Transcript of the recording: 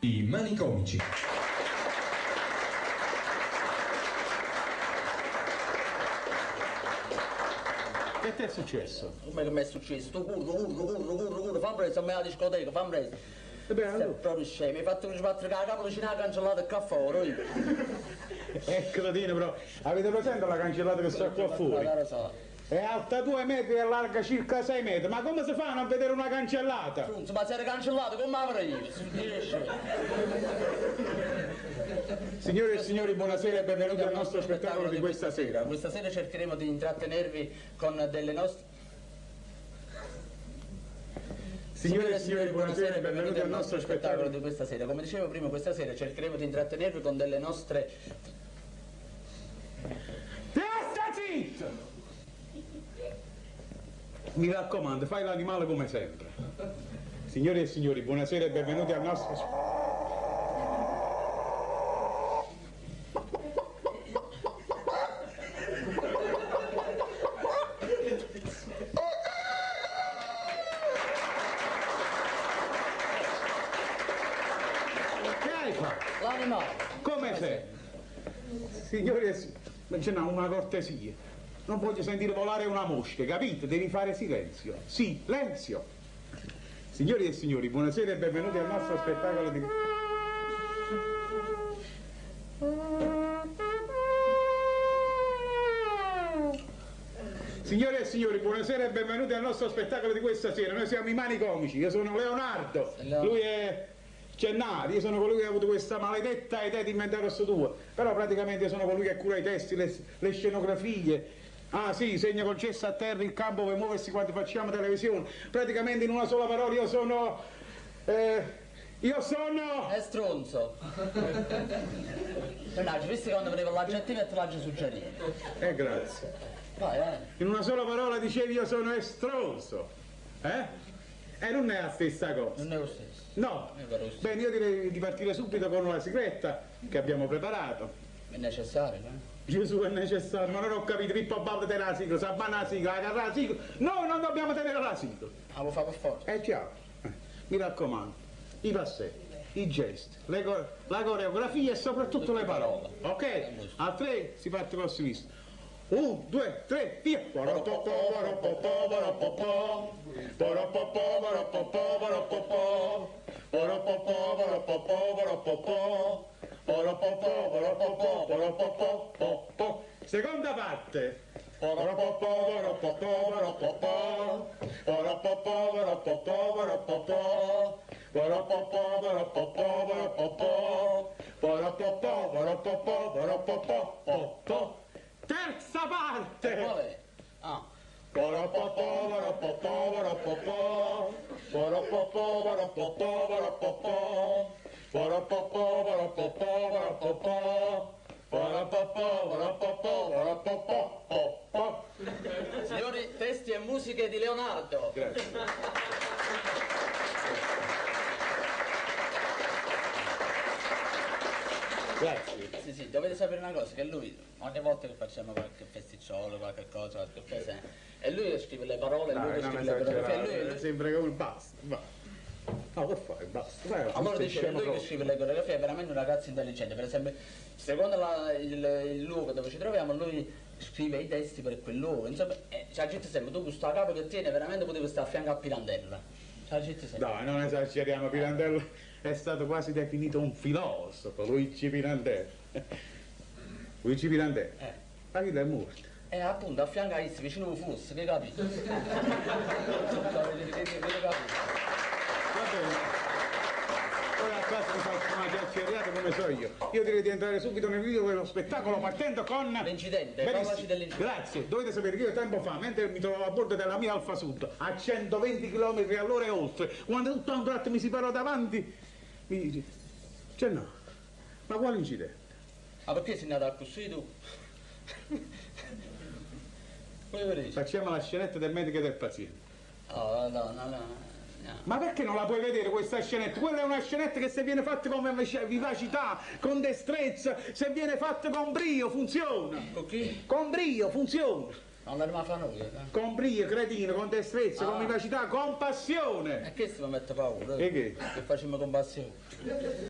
I manicomici. Che ti è successo? Come che mi è successo? Tu curro, fammi preso, a me alla discoteca, fammi preso. Allora. Sei proprio scemo, mi hai fatto sbattere la capo vicino alla cancellata e qua fuori. Cretino, però, avete presente la cancellata che sta qua fuori? Lo so. È alta 2 metri e larga circa 6 metri, ma come si fa a non vedere una cancellata? Frunzo, ma se era cancellato, come avrei io? Signore e signori, buonasera e benvenuti al nostro spettacolo di questa sera. Questa sera cercheremo di intrattenervi con delle nostre... Signore e signori, buonasera e benvenuti al nostro spettacolo di questa sera. Come dicevo prima, questa sera cercheremo di intrattenervi con delle nostre... Testa zitto! Mi raccomando, fai l'animale come sempre. Signore e signori, buonasera e benvenuti al nostro... Che hai fatto? L'animale. Come sei? Signori e signori, ma c'è una cortesia. Non voglio sentire volare una mosca, capite? Devi fare silenzio. Silenzio! Signori e signori, buonasera e benvenuti al nostro spettacolo di... Signore e signori, buonasera e benvenuti al nostro spettacolo di questa sera. Noi siamo i manicomici, io sono Leonardo, lui è Gennaro, io sono colui che ha avuto questa maledetta idea di inventare questo tuo. Però praticamente io sono colui che cura i testi, le scenografie. Ah sì, segna col cesso a terra il campo per muoversi quando facciamo televisione. Praticamente in una sola parola io sono... È stronzo. Mannaggia, visto che quando veniva l'aggettivo e te l'agge suggerito. Grazie. Vai, In una sola parola dicevi io sono estronzo. E non è la stessa cosa. Non è lo stesso. No. È vero, sì. Bene, io direi di partire subito con una sigletta che abbiamo preparato. È necessario, eh? Gesù, è necessario, ma non ho capito, Pippo Ballo tenere la sigla, Sabana la sigla, la sigla. No, non dobbiamo tenere la sigla. La vuoi fare per forza? Ciao. Mi raccomando, i passetti, i gesti, la coreografia e soprattutto le parole. Ok? A 3 si parte col sinistro. 1, 2, 3, via! Seconda parte. Terza parte. Qual è? Ah. Signori, testi e musiche di Leonardo. Grazie. Grazie. Sì, dovete sapere una cosa, che lui, ogni volta che facciamo qualche festicciolo, qualche cosa, qualche presente, e lui che scrive le parole, lui che scrive le coreografie, lui... Sembra che basta, va. No, che fai? Basta. Allora dice lui che scrive le coreografie è veramente un ragazzo intelligente. Per esempio, secondo il luogo dove ci troviamo, lui scrive i testi per quel luogo. Insomma, la gente sembra, tu questo capo che tiene veramente potevi stare a fianco a Pirandello. La gente sembra. No, non esageriamo, Pirandello è stato quasi definito un filosofo, Luigi Pirandello. Luigi Pirandello. Ma chi è morto? Appunto, a fianco a Izzi, vicino al fusto, che capito? Va bene. Ora a casa mi faccio una chiacchierata come so io. Io direi di entrare subito nel video dello spettacolo parlando con... L'incidente, Benissimo. parlaci dell'incidente. Grazie, dovete sapere che io tempo fa, mentre mi trovavo a bordo della mia Alfa Sud, a 120 km all'ora e oltre, quando tutto a un tratto mi si parò davanti, mi dice, cioè no, ma quale incidente? Ma perché sei andato così tu? Facciamo la scenetta del medico e del paziente. Oh, no. Ma perché non la puoi vedere questa scenetta? Quella è una scenetta che se viene fatta con vivacità, con destrezza, se viene fatta con brio funziona. Con chi? Con brio funziona. Non l'abbiamo fatto noi, Con brio, cretino, con destrezza, con vivacità, con passione. E che si mi mette paura? E che? Che facciamo con passione?